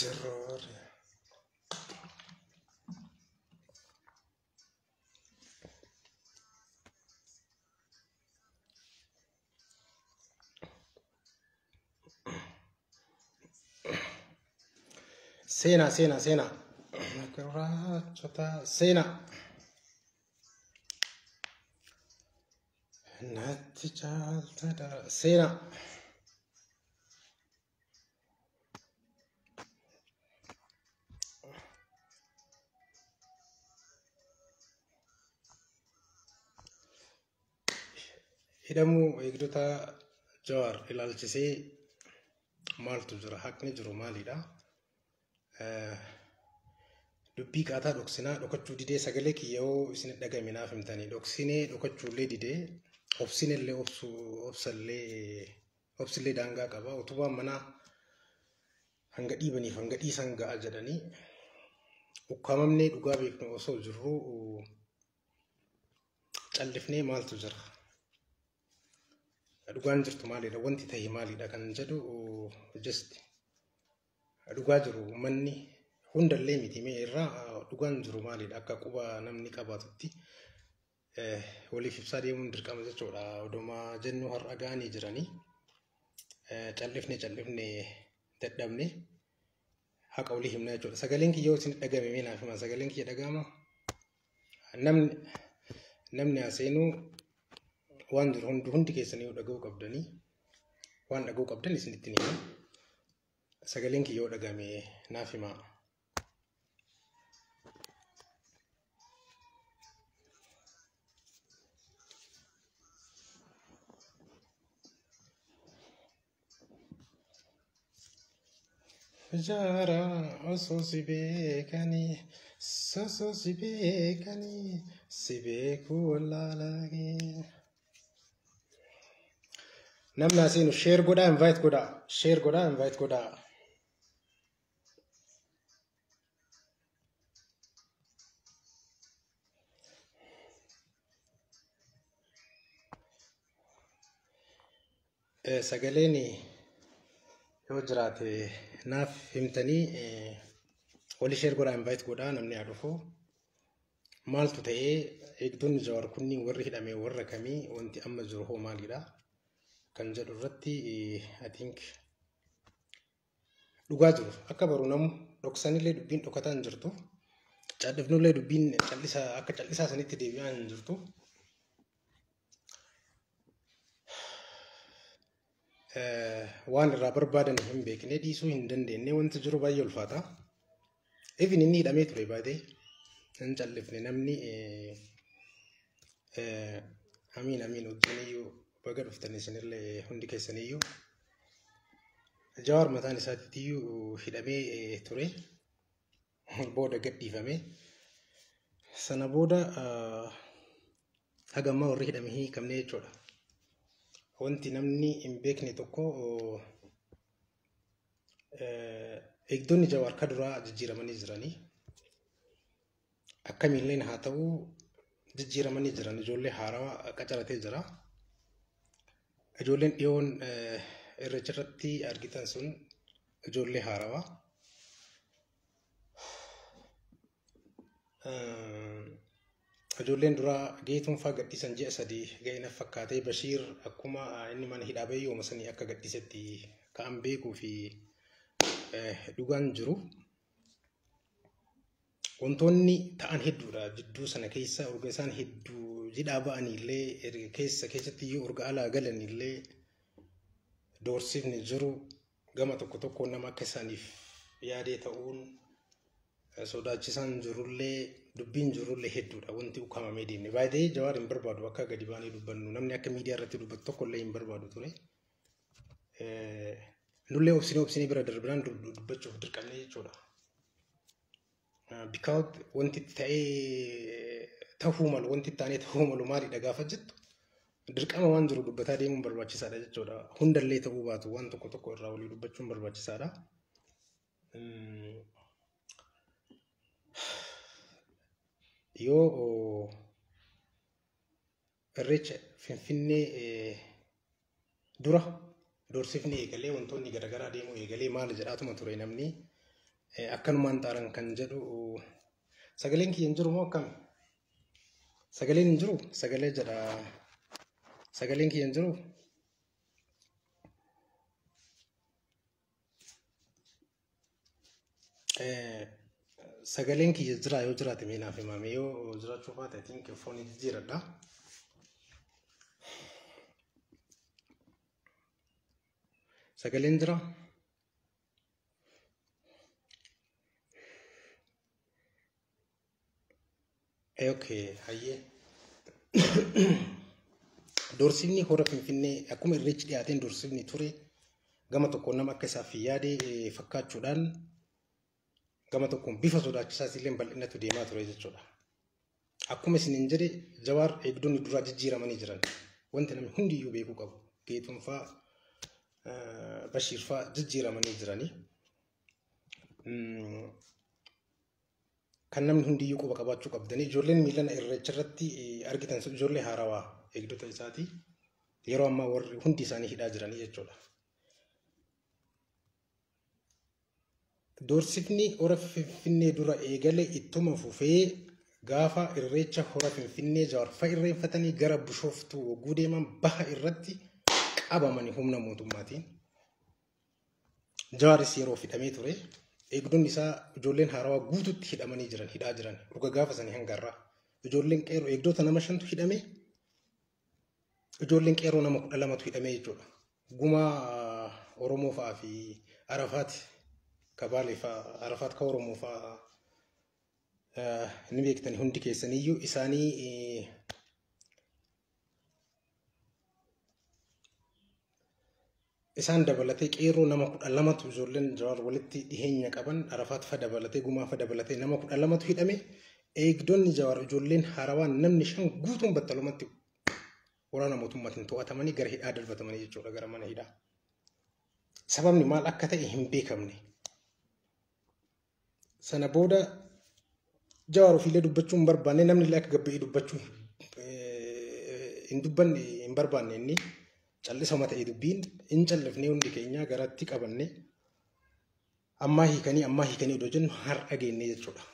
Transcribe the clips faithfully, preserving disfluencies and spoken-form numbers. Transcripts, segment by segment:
Terror. Sena, Sena, Sena. Chota, Sena. Natti chaltada. Sena. Hidhamu eegdota Jawaar ilaalchisee maaltu jira? Haqni jiru maalidha? Dubbii qaataa dhoksinaa dhokachuu didee sagalee kiyyoo isin dhagame naaf himtanii dhoksinee dhokachuullee didee obsinellee obsu obsallee obsillee daangaa qaba utubaan manaa hanga dhiibaniif hanga dhiisan ga'a jedhanii ukkaamamnee dhugaa beeknu osoo jirru callifnee maaltu jira? Dhugaan jirtu maalidha? Wanti ta'e maalidha kan jedhu just dhugaa jiru manni hundallee miti mee irraa dhugaan jiru maalidha? Akka quba namni qabaatutti waliif ibsaa deemuun dirqama jechuudha. Odumaa jennu har'a gaanii jiranii callifne callifne dadhabne haqa walii himna jechuudha. Sagaleen kiyyoo isin dhagame mee naaf hima? Sagaleen kiyya dhagama? Namni namni aseenuu waan jiru hundi hundi keessanii dhaga'uu qabdanii waan dhaga'uu qabdan isinitti ni hima. Sagaleen kiyyoo dhagame naaf hima. Jara oso sibekani soso sibekani sibeku lalagi. Namni asiin share godhaa invite godhaa share godhaa invite godhaa. Sagaleen yoo jiraate naaf himtanii wali share godhaa invite godhaa namni haa dhufu. Maaltu ta'ee eegdonni Jawaar kunniin warri hidhame warra kamii wanti amma jiru hoo maalidha? Kan jedhu irratti I think dhugaa jiru akka baru namu dhoksanillee dubbiin dhokataa hin jirtu callifnullee dubbiin callisaa akka callisaa sanitti deebi'aa hin jirtu. Waan irraa barbaadan hin beekne dhiisuu hin dandeenye wanti jiru baay'ee ulfaata. Even inni hidhamee ture baatee hin callifne namni amiin amiin wajjiniyyuu baga dhuftanii isinillee hundi keessaniyyuu Jawaar mataan isaatiiyyuu hidhamee ture booda gadhiifame sana booda haga ammaa warri hidhame hiikamne jechuudha. Wanti namni hin beekne tokko eegdonni Jawaar ka duraa jijjiiramanii jiranii akkamiillee haa ta'u jijjiiramanii jiran ijoollee haarawaa qacaratee jira. Ijoolleen dhiyoon irreecha irratti argitan sun ijoollee haarawaa. Ijoolleen duraa geetuunfaa gadhiisan ji'a sadii ga'ina fakkaatee Bashiir akkuma inni mana hidhaa bahee yooma sanii akka gadhiisetti ka'an beekuu fi dhugaan jiru. Wantoonni ta'an hedduudha jidduu sana keessa urga isaan hedduu jidhaa ba'anillee keessa keessatti iyyuu urga alaa galanillee doorsifni jiru gama tokko tokko nama akka isaaniif yaadee ta'uun sodaachisaan jirullee dubbiin jirullee hedduudha wanti ukkaamamee deemne. Baay'ee Jawaar hin barbaadu akka gadi baanee dubbannu namni akka miidiyaa irratti dubbatu tokkollee hin barbaadu ture. Nullee obsinee obsinee bira darbinaan dubbachuuf dirqamne jechuudha. Because wanti ta'ee ta'uu malu wanti taanee ta'uu malu maalidha gaafa jettu dirqama waan jiru dubbataa deemuun barbaachisaadha jechuudha. Hundallee ta'uu baatu waan tokko tokko irraa walii dubbachuun barbaachisaadha. Yoo irreecha Finfinnee dura doorsifni eegalee wantoonni garaagaraa deemuu eegalee maal jedhaatuma ture namni akkanumaan xaaran kan jedhu sagaleen kiyya hin jiru moo akkam? Sagaleen hin jiru? Sagalee jedha. Sagaleen kiyya hin jiru? Sagaleen kiyya jira yoo jiraate mee naaf himame yoo jiraachuu baate I think foonii jijjiiradha. Sagaleen jira? Okay, hayyee. Doorsifni hora Finfinnee akkuma irreechi dhiyaateen doorsifni ture gama tokkoon nama akka isaaf yaade fakkaachuudhaan gama tokkoon bifa sodaachisaas illee bal'inatu deemaa ture jechuudha. Akkuma isiniin jedhe Jawaar eegdonni duraa jijjiiramanii jiran wanti namni hundiyyuu beekuu qabu. Geetuun fa'aa Bashiir fa'aa jijjiiramanii jiranii. Kan namni hundiyyuu quba qabaachuu qabdanii ijoolleen miilana irreecha irratti argitan ijoollee haarawaa eegdota isaati. Yeroo ammaa warri hundi isaanii hidhaa jiranii jechuudha. Doorsifni hora Finfinnee dura eegale ittuma fufee gaafa irreecha hora Finfinnee Jawaar fa'a irreeffatanii gara Bishooftuu wagguu deeman baha irratti qabamanii humna mootummaatiin. Jawaaris yeroo hidhamee ture. Eegdonni isaa ijoolleen haarawaa guututti hidhamanii jiran hidhaa jiran dhuga gaafa sanii hangarraa ijoolleen qeeroo eegdota nama shantu hidhame ijoolleen qeeroo nama kudha lamatu hidhame jechuudha. Gumaa Oromoo fa'aa fi Arafaat Kabaalee fa'aa Arafaat ka Oromoo fa'aa ni beektanii hundi keessaniyyuu isaanii isaan dabalatee qeeroo nama kudha lamatu ijoolleen Jawaar walitti dhiheenya qaban Arafaat fa dabalatee gumaa fa dabalatee nama kudha lamatu hidhame. Eegdonni Jawaar ijoolleen haarawaan namni shan guutuun battalumatti waraana mootummaatiin to'atamanii gara hidhaa darbatamanii jechuudha gara mana hidhaa. Sababni maal akka ta'e hin beekamne. Sana booda Jawaar ofiillee dubbachuu hin barbaanne namni illee akka gabba'ee dubbachuu hin dubbanne hin barbaanne inni. Callisama ta'ee dubbiin hin callifnee hundi keenya garatti qabanne ammaa hiikanii ammaa hiikanii odoo jennu har'a geenne jechuudha.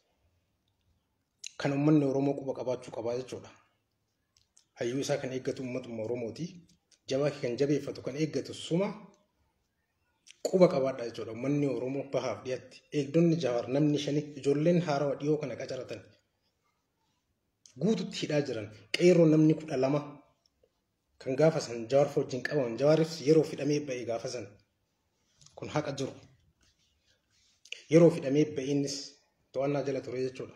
Kan uummanni Oromoo quba qabaachuu qabaa jechuudha. Hayyuu isaa kan eeggatu uummatuma Oromooti. Jabaa kan jabeeffatu kan eeggatu suma quba qabaadha jechuudha. Uummanni Oromoo bahaaf dhiyaatti. Eegdonni Jawaar namni shani ijoolleen haarawaa dhiyoo kana qacaratan guututti hidhaa jiran qeeroo namni kudha lama. Kan gaafa san Jawaar wajjin qabaman Jawaaris yeroo hidhamee ba'e gaafa san kun haqa jiru yeroo hidhamee ba'innis to'annaa jala ture jechuudha.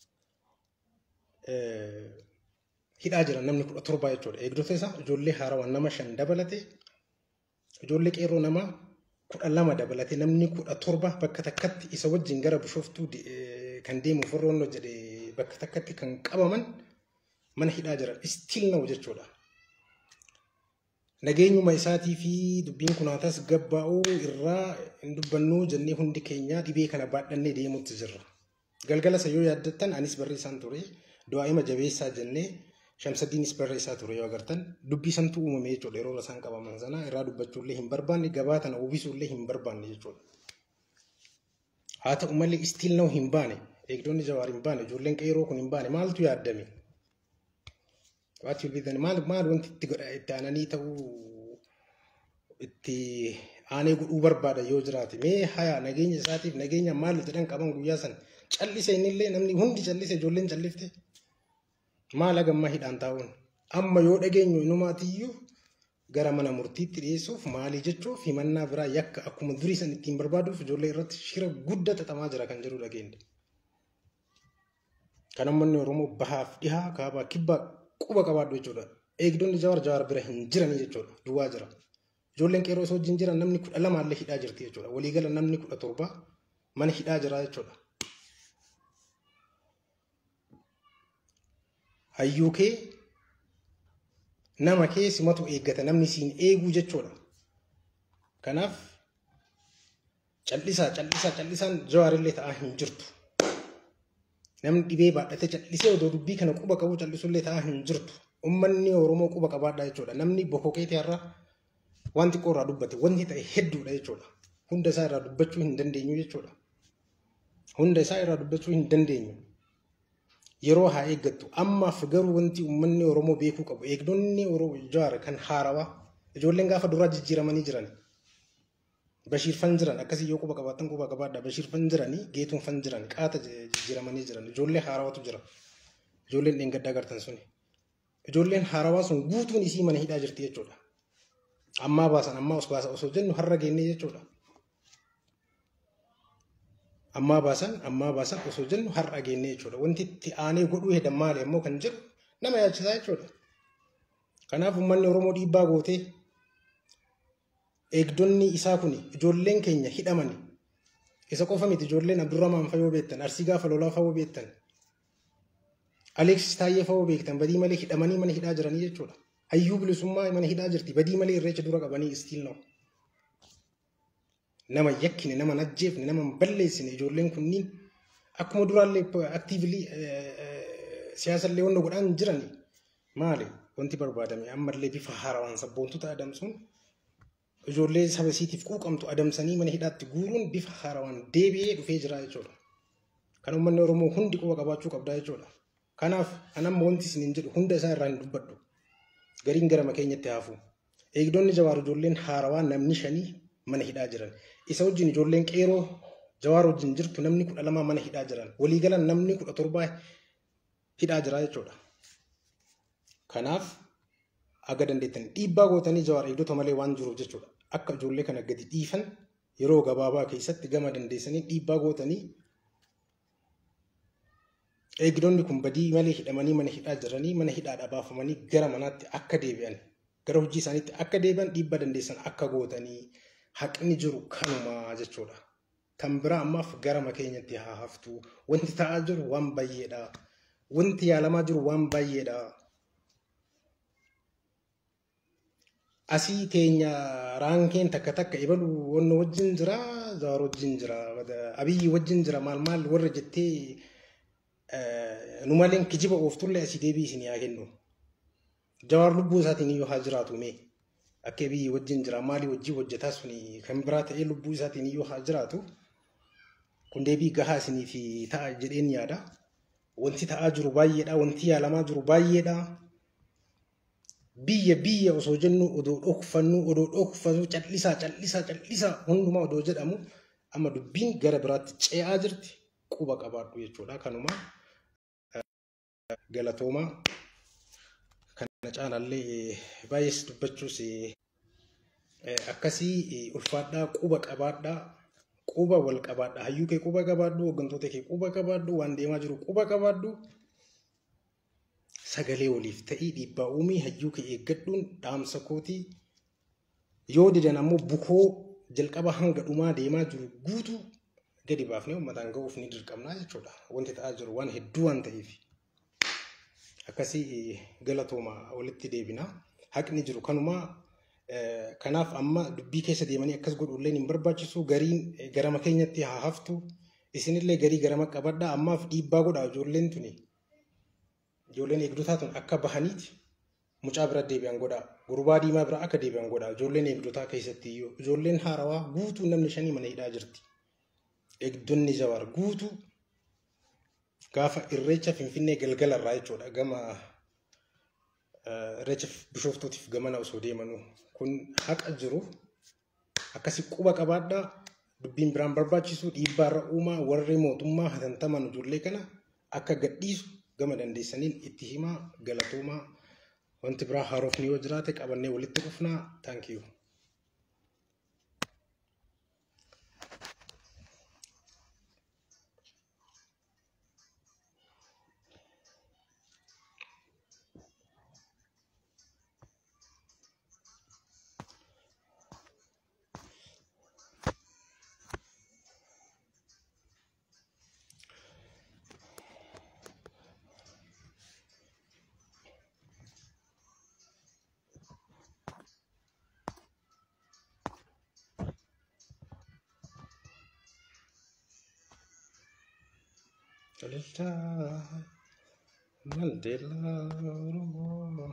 Hidhaa jiran namni kudha torba jechuudha. Eegdota isaa ijoollee haarawaa nama shan dabalate ijoollee qeeroo nama kudha lama dabalate namni kudha torba bakka takkatti isa wajjin gara Bishooftuu kan deemuuf warroon jedhe bakka takkatti kan qabaman mana hidhaa jiran still now jechuudha. Nageenyuma isaatii fi dubbiin kunaatas gabbaa'uu irraa hin dubbannuu jennee hundi keenya dhibee kana baadhannee deemuutti jirra. Galgala isa yoo yaaddattan anis barreessaan ture du'aa'ima jabeessaa jennee Shamsaddiinis barreessaa ture yoo agartan dubbii santu uumame jechuudha. Yeroo isaan qabaman sana irraa dubbachuullee hin barbaanne gabaa tana uwwisuullee hin barbaanne jechuudha. Haa ta'u malee still now hin baane eegdonni Jawaar hin baane ijoolleen qeeroo kun hin baane maaltu yaaddame? What will be the mal mal wanti itti godha itti aananii ta'uu itti aanee godhuu barbaada yoo jiraate mee haya nageenya isaatiif nageenya maal jedhan qaban guyyaa san callise innillee namni hundi callise ijoolleen callifte maal agamma hidhaan taa'uun amma yoo dhageenyu inumaatiyyuu gara mana murtiitti dhiyeessuuf maalii jechuuf himannaa biraa yakka akkuma durii san ittiin barbaaduuf ijoollee irratti shira guddaa xaxamaa jira kan jedhu dhageenye. Kan uummanni Oromoo bahaaf dhihaa kaabaa kibbaa quba qabaadhu jechuudha. Eegdonni Jawaar Jawaar bira hin jiranii jechuudha. Duwwaa jira. Ijoolleen qeeroo osoo wajjin jiran namni kudha lama illee hidhaa jirti jechuudha. Waliigala namni kudha torba mana hidhaa jira jechuudha. Hayyuu kee nama kee simatu eeggata namni siin eeguu jechuudha. Kanaaf callisaa callisaa callisaan Jawaar illee ta'aa hin jirtu. Namni dhibee baadhatee callisee odoo dubbii kana quba qabu callisuullee ta'aa hin jirtu. Uummanni Oromoo quba qabaadha jechuudha. Namni bokokeetii irraa wanti qorraa dubbate wanti ta'e hedduudha jechuudha. Hunda isaa irraa dubbachuu hin dandeenyu jechuudha. hunda isaa irraa dubbachuu hin dandeenyu. Yeroo haa eeggattu. Ammaaf garuu wanti uummanni Oromoo beekuu qabu. Eegdonni Jawaar kan haarawaa ijoolleen gaafa duraa jijjiiramanii jiran. Bashiir fan jiran akkasii yoo quba qabaatan quba qabaadha. Bashiir fan jiranii geetuun fan jiran qaata jijjiiramanii jiran. Ijoollee haarawatu jira. Ijoolleen dheengaddaa gartan suni. Ijoolleen haarawaa sun guutuun isii mana hidhaa jirti jechuudha. Ammaa baasan ammaa os baasa osoo jennu har'a geennee jechuudha. Ammaa baasan ammaa baasan osoo jennu har'a geennee jechuudha. Wanti itti aanee godhuu hedan maali ammoo kan jiru nama yaachisaa jechuudha. Kanaaf uummanni Oromoo dhiibbaa gootee eegdonni isaa kun ijoolleen keenya hidhamani. Isa qofa miti ijoolleen Abdurrahmaan fa'aa yoo beektan, Arsii gaafa lolaa fa'aa yoo beektan, Aleksis Taayyee fa'aa yoo beektan badii malee hidhamanii mana hidhaa jiranii jechuudha. Hayyuu bilisummaa mana hidhaa jirti badii malee irreecha dura qabanii istiil na'u. Nama yakkine, nama najjeefne, nama balleessine ijoolleen kunniin akkuma duraallee aktiivili siyaasallee wanta godhaan jirani. Maali? Wanti barbaadame ammallee bifa haarawaan sabboontota adamsuun ijoollee saba isiitiif quuqamtu adamsanii mana hidhaatti guuruun bifa haarawaan deebi'ee dhufee jira jechuudha. Kan uummanni Oromoo hundi quba qabaachuu qabda jechuudha. Kanaaf anamma wanti isiniin jedhu hunda isaa irraa hin dubbadhu. Gariin gara makeenyatti haafu. Eegdonni Jawaar ijoolleen haarawaa namni shanii mana hidhaa jiran. Isa wajjin ijoolleen qeeroo Jawaar wajjin jirtu namni kudha lama mana hidhaa jiran. Walii galan namni kudha torbaa hidhaa jira jechuudha. Kanaaf aga dandeettan dhiibbaa gootanii Jawaar eegdota malee waan jiruuf jechuudha. Akka ijoollee kana gadi dhiifan yeroo gabaabaa keessatti gama dandeessanii dhiibbaa gootanii eegdonni kun badii malee hidhamanii mana hidhaa jiranii mana hidhaadhaa baafamanii gara manaatti akka deebi'an gara hojii isaaniitti akka deebi'an dhiibbaa dandeessan akka gootanii haqni jiru kanuma jechuudha. Kan biraa ammaaf gara makeenyatti haa haftu. Wanti ta'aa jiru waan baay'eedha. Wanti yaalamaa jiru waan baay'eedha. Asii teenya raankeen takka takka ibalu wanna wajjin jira, Jawaar wajjin jira, Abiyyi wajjin jira maal maal warra jettee nu maleen kijiba ooftullee asii deebii isin yaa kennu. Jawaar lubbuu isaatiin iyyuu haa jiraatu mee. Akka Abiyyi wajjin jira maalii wajjii hojjetaa suni kan biraa ta'ee lubbuu isaatiin iyyuu haa jiraatu. Kun deebii gahaa isinii fi ta'a jedheen yaada. Wanti ta'aa jiru baay'eedha, wanti yaalamaa jiru baay'eedha. Biyya biyya osoo jennu odoo dhokfannu odoo dhokfannu callisaa callisaa callisaa hundumaa odoo jedhamu amma dubbiin gara biraatti ce'aa jirti quba qabaadhu jechuudha. Kanuma galatoomaa kana caalallee baay'ees dubbachuus akkasii ulfaadhaa quba qabaadhaa quba wal qabaadhaa hayyuu kee quba qabaadhu hooggantoota kee quba qabaadhu waan deemaa jiru quba qabaadhu. Sagalee waliif ta'ii dhiibbaa uumii hayyuu kee eeggadhuun dhaamsa kootii yoo didan ammoo bukoo jalqaba hanga dhumaa deemaa jiru guutuu gadi baafnee uummataan ga'uuf ni dirqamnaa jechuudha. Wanti ta'aa jiru waan hedduu waan ta'eef akkasii galatooma walitti deebina. Haqni jiru kanuma. Kanaaf amma dubbii keessa deemanii akkas godhullee hin barbaachisu. Gariin gara makeenyatti haa haftu. Isinillee garii gara maqqabadhaa ammaaf dhiibbaa godhaa ijoolleen tuni. Ijoolleen eegdotaa tun akka bahaniiti mucaa bira deebi'an godhaa. Gurbaa diimaa bira akka deebi'an godhaa. Ijoolleen eegdotaa keessatti iyyuu ijoolleen haarawaa guutuu namni shanii mana hidhaa jirti. Eegdonni Jawaar guutuu gaafa irreecha Finfinnee galgala irraa jechuudha. Gama irreecha Bishooftootiif gamana osoo deemanuu kun haqa jiru akkasi quba qabaadhaa. Dubbiin biraan barbaachisu dhiibbaa irra uumaa warri mootummaa hatantaman ijoollee kana akka gadhiisu gama dandeessaniin itti himaa galatoomaa. Wanti biraa haarofni yoo jiraate qabannee walitti dhufnaa. Thank you. Mandela, Mandela,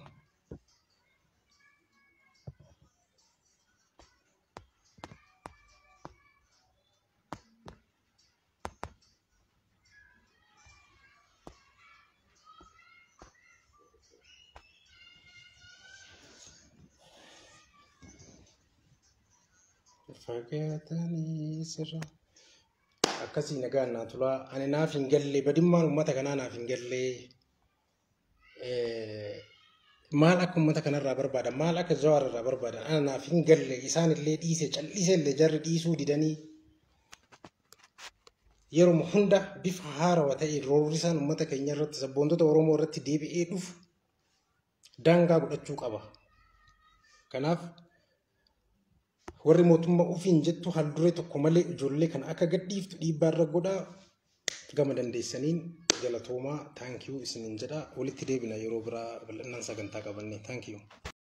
fagaatanii sirra. Akkasii nagaan naa tulaa ani naaf hin galle badimmaan uummata kanaa naaf hin galle maal akka uummata kanarraa barbaadan maal akka Jawaar irraa barbaadan ana naaf hin galle isaan illee dhiise callisee illee jarri dhiisuu didanii yeroo hunda bifa haarawaa ta'e roorri isaan uummata keenya irratti sabboontota Oromoo irratti deebi'ee dhufu daangaa godhachuu qaba. Kanaaf warri mootummaa ofiin jettu haalduree tokko malee ijoollee kana akka gadhiiftu dhiibbaa irra godhaa gama dandeessaniin galatoomaa taankiyuu isiniin jedha walitti deebina yeroo biraa bal'inaan sagantaa qabanne taankiyuu.